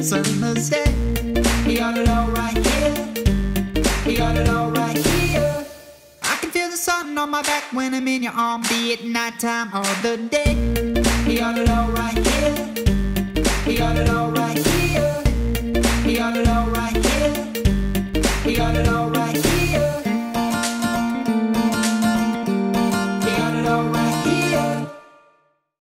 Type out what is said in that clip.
summer's day. We got it all right here. We got it all right here. I can feel the sun on my back when I'm in your arms, be it nighttime or the day. We got it all right here. We got it all right here. We got it all right here. We got it all